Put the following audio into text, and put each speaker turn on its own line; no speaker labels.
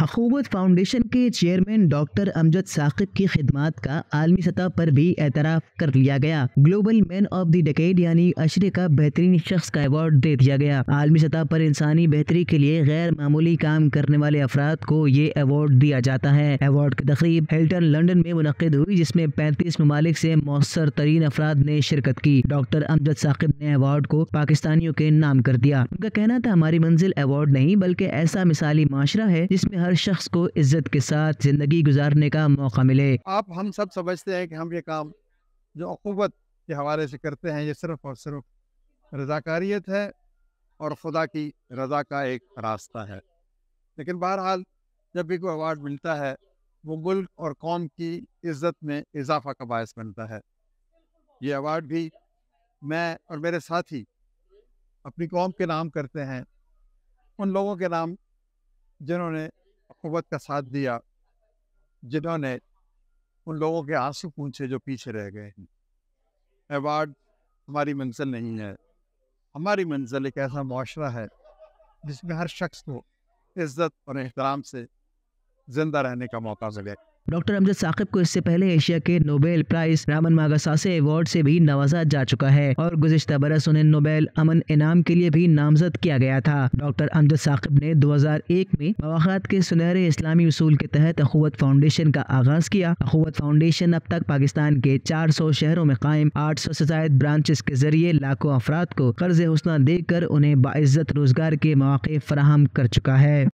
अखुवत foundation के chairman doctor Amjad Saqib की खिदमात का आलमी सतह पर भी एतराफ़ कर लिया गया। Global man of the decade यानी अशरे का बेहतरीन शख्स का अवार्ड दे दिया गया। आलमी सतह पर इंसानी बेहतरी के लिए गैर मामूली काम करने वाले अफराद को ये अवार्ड दिया जाता है। अवार्ड की तकरीब हिल्टन लंदन में मुनक्किद हुई, जिसमें 35 ममालिक से मौसर तरीन अफराद ने शिरकत की। डॉक्टर अमजद साकिब ने अवार्ड को पाकिस्तानियों के नाम कर दिया। उनका कहना था, हमारी मंजिल अवार्ड नहीं बल्कि ऐसा मिसाली माशरा है जिसमें हर शख्स को इज्जत के साथ जिंदगी गुजारने का मौका मिले।
आप हम सब समझते हैं कि हम ये काम जो अखुवत के हवाले से करते हैं ये सिर्फ और सिर्फ रज़ाकारियत है और खुदा की रज़ा का एक रास्ता है। लेकिन बहरहाल जब भी कोई अवार्ड मिलता है वो मुल्क और कौम की इज्जत में इजाफा का बायस बनता है। ये अवार्ड भी मैं और मेरे साथी अपनी कौम के नाम करते हैं, उन लोगों के नाम जिन्होंने अखुवत का साथ दिया, जिन्होंने उन लोगों के आंसू पूंछे जो पीछे रह गए हैं। अवार्ड हमारी मंजिल नहीं है, हमारी मंजिल एक ऐसा मुआशरा है जिसमें हर शख्स को इज्जत और एहतराम से जिंदा रहने का मौका मिले।
डॉक्टर अमजद साकिब को इससे पहले एशिया के Nobel prize Ramon Magsaysay award से भी नवाजा जा चुका है और गुज़िश्ता बरस उन्हें नोबेल अमन इनाम के लिए भी नामजद किया गया था। डॉक्टर अमजद साकिब ने 2001 में मवाक़ात के सुनहरे इस्लामी उसूल के तहत अखुवत फाउंडेशन का आगाज किया। अखुवत फाउंडेशन अब तक पाकिस्तान के 400 शहरों में कायम 800 से ज़ायद ब्रांचेस के जरिए लाखों अफराद को कर्ज़ हुस्ना देकर उन्हें बाइज्जत रोजगार के मौके फराहम कर चुका है।